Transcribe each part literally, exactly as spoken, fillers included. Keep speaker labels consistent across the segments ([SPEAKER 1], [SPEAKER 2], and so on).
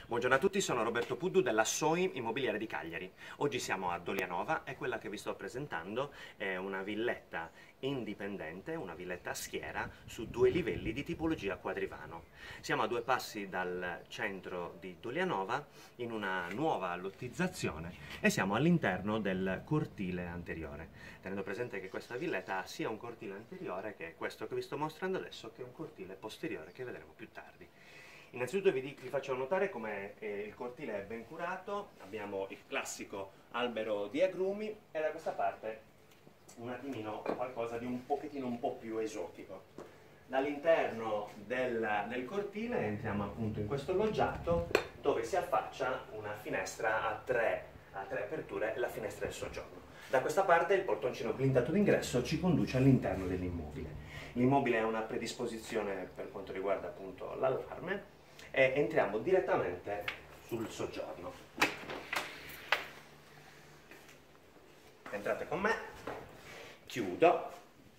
[SPEAKER 1] Buongiorno a tutti, sono Roberto Puddu della Soi Immobiliare di Cagliari. Oggi siamo a Dolianova e quella che vi sto presentando è una villetta indipendente, una villetta a schiera su due livelli di tipologia quadrivano. Siamo a due passi dal centro di Dolianova in una nuova lottizzazione e siamo all'interno del cortile anteriore, tenendo presente che questa villetta ha sia un cortile anteriore, che è questo che vi sto mostrando adesso, che un cortile posteriore che vedremo più tardi. Innanzitutto vi, vi faccio notare come eh, il cortile è ben curato, abbiamo il classico albero di agrumi e da questa parte un attimino qualcosa di un pochettino un po' più esotico. Dall'interno del, del cortile entriamo appunto in questo loggiato dove si affaccia una finestra a tre, a tre aperture, la finestra del soggiorno. Da questa parte il portoncino blindato d'ingresso ci conduce all'interno dell'immobile. L'immobile ha una predisposizione per quanto riguarda appunto l'allarme e entriamo direttamente sul soggiorno. Entrate con me, chiudo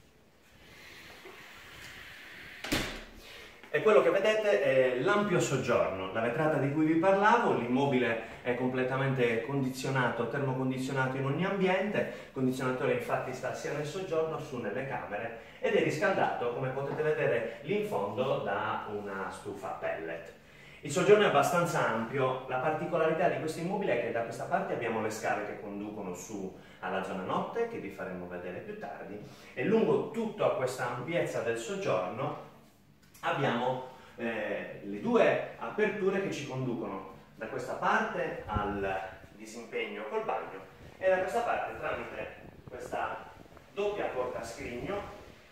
[SPEAKER 1] e quello che vedete è l'ampio soggiorno, la vetrata di cui vi parlavo. L'immobile è completamente condizionato, termocondizionato in ogni ambiente, il condizionatore infatti sta sia nel soggiorno su nelle camere ed è riscaldato, come potete vedere lì in fondo, da una stufa a pellet. Il soggiorno è abbastanza ampio, la particolarità di questo immobile è che da questa parte abbiamo le scale che conducono su alla zona notte, che vi faremo vedere più tardi, e lungo tutta questa ampiezza del soggiorno abbiamo eh, le due aperture che ci conducono da questa parte al disimpegno col bagno e da questa parte tramite questa doppia porta a scrigno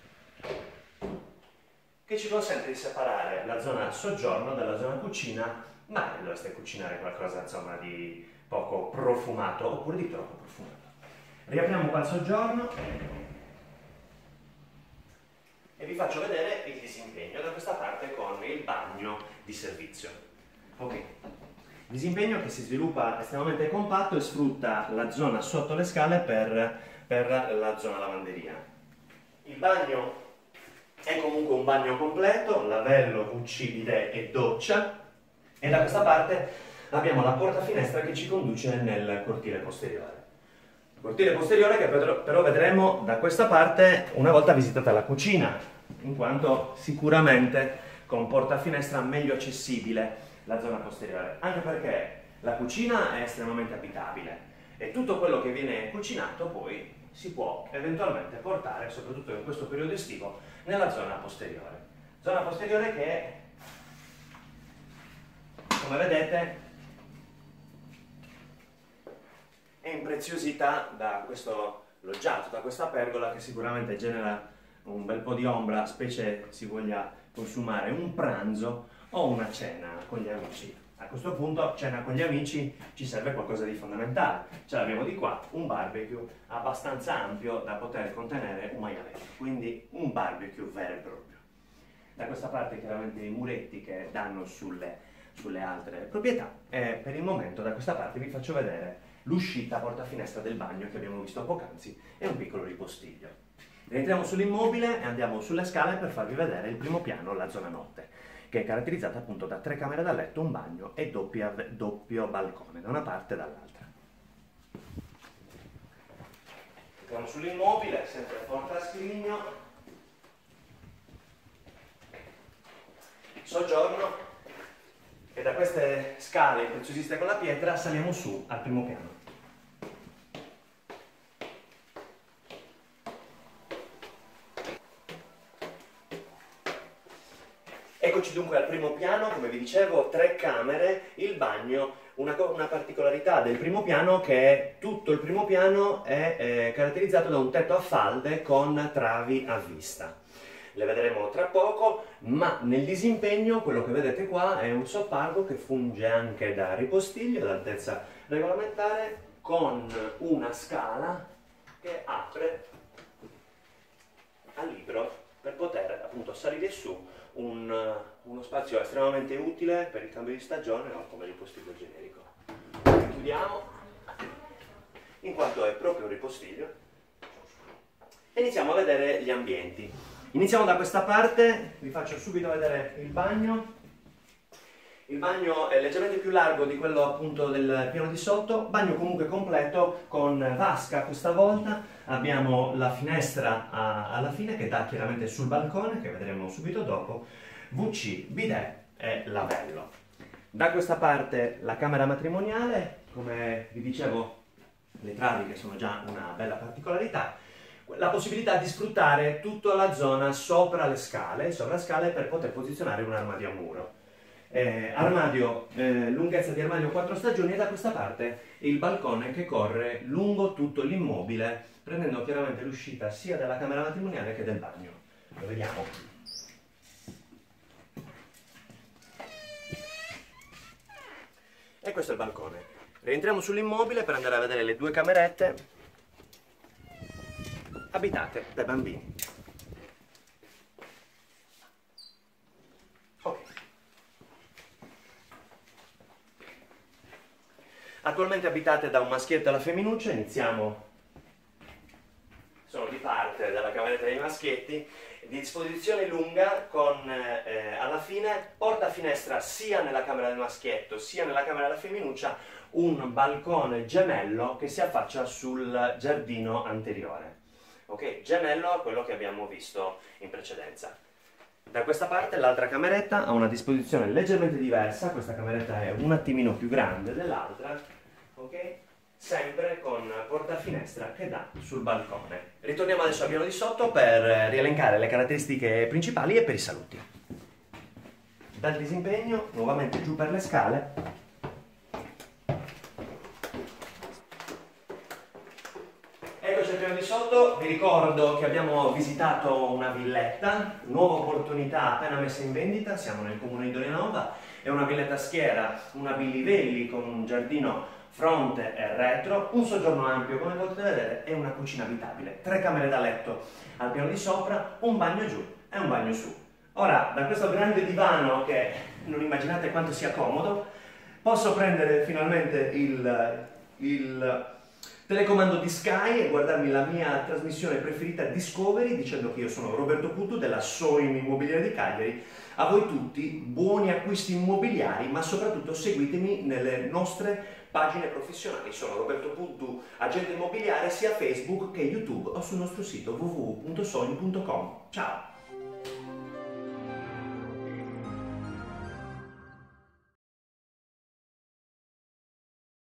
[SPEAKER 1] che ci consente di separare la zona soggiorno dalla zona cucina, ma dovreste cucinare qualcosa insomma di poco profumato oppure di troppo profumato. Riapriamo qua il soggiorno e vi faccio vedere il disimpegno da questa parte con il bagno di servizio. Ok. Disimpegno che si sviluppa estremamente compatto e sfrutta la zona sotto le scale per, per la zona lavanderia. Il bagno è comunque un bagno completo, lavello, V C, bidet e doccia, e da questa parte abbiamo la porta finestra che ci conduce nel cortile posteriore. Il cortile posteriore che però vedremo da questa parte una volta visitata la cucina, in quanto sicuramente con porta finestra meglio accessibile la zona posteriore, anche perché la cucina è estremamente abitabile e tutto quello che viene cucinato poi si può eventualmente portare, soprattutto in questo periodo estivo, nella zona posteriore. Zona posteriore che, come vedete, è impreziosita da questo loggiato, da questa pergola che sicuramente genera un bel po' di ombra, specie si voglia consumare un pranzo o una cena con gli amici. A questo punto, cena con gli amici, ci serve qualcosa di fondamentale. Ce l'abbiamo di qua, un barbecue abbastanza ampio da poter contenere un maialetto, quindi un barbecue vero e proprio. Da questa parte chiaramente i muretti che danno sulle, sulle altre proprietà e per il momento da questa parte vi faccio vedere l'uscita porta finestra del bagno che abbiamo visto poc'anzi e un piccolo ripostiglio. Rientriamo sull'immobile e andiamo sulle scale per farvi vedere il primo piano, la zona notte, che è caratterizzata appunto da tre camere da letto, un bagno e doppia, doppio balcone da una parte e dall'altra. Entriamo sull'immobile, sempre porta a scrigno, soggiorno, e da queste scale impreziosiste con la pietra saliamo su al primo piano. Eccoci dunque al primo piano, come vi dicevo, tre camere, il bagno. Una, una particolarità del primo piano che tutto il primo piano è eh, caratterizzato da un tetto a falde con travi a vista. Le vedremo tra poco, ma nel disimpegno quello che vedete qua è un sobbarco che funge anche da ripostiglio ad altezza regolamentare con una scala che apre al libro per poter appunto salire su. Un, uno spazio estremamente utile per il cambio di stagione o come ripostiglio generico. Chiudiamo, in quanto è proprio un ripostiglio, e iniziamo a vedere gli ambienti. Iniziamo da questa parte, vi faccio subito vedere il bagno. Il bagno è leggermente più largo di quello appunto del piano di sotto, bagno comunque completo con vasca questa volta, abbiamo la finestra a, alla fine che dà chiaramente sul balcone, che vedremo subito dopo, vu ci, bidet e lavello. Da questa parte la camera matrimoniale, come vi dicevo le travi che sono già una bella particolarità, la possibilità di sfruttare tutta la zona sopra le scale, sopra scale per poter posizionare un armadio a muro. Eh, armadio, eh, lunghezza di armadio quattro stagioni e da questa parte il balcone che corre lungo tutto l'immobile, prendendo chiaramente l'uscita sia della camera matrimoniale che del bagno. Lo vediamo. E questo è il balcone. Rientriamo sull'immobile per andare a vedere le due camerette abitate dai bambini. Ok. Attualmente abitate da un maschietto e la femminuccia, iniziamo, sono di parte dalla cameretta dei maschietti, di disposizione lunga con eh, alla fine porta finestra sia nella camera del maschietto sia nella camera della femminuccia, un balcone gemello che si affaccia sul giardino anteriore. Ok, gemello a quello che abbiamo visto in precedenza. Da questa parte l'altra cameretta ha una disposizione leggermente diversa, questa cameretta è un attimino più grande dell'altra, ok? Sempre con porta finestra che dà sul balcone. Ritorniamo adesso al piano di sotto per rielencare le caratteristiche principali e per i saluti. Dal disimpegno, nuovamente giù per le scale. Eccoci al piano di sotto, vi ricordo che abbiamo visitato una villetta, nuova opportunità appena messa in vendita, siamo nel comune di Dolianova, è una villetta schiera, una bilivelli con un giardino fronte e retro, un soggiorno ampio come potete vedere e una cucina abitabile, tre camere da letto al piano di sopra, un bagno giù e un bagno su. Ora, da questo grande divano che non immaginate quanto sia comodo, posso prendere finalmente il, il telecomando di Sky e guardarmi la mia trasmissione preferita Discovery dicendo che io sono Roberto Puddu della Soim Immobiliare di Cagliari. A voi tutti buoni acquisti immobiliari, ma soprattutto seguitemi nelle nostre pagine professionali. Sono Roberto Puddu, agente immobiliare sia Facebook che YouTube o sul nostro sito w w w punto soim punto com. Ciao!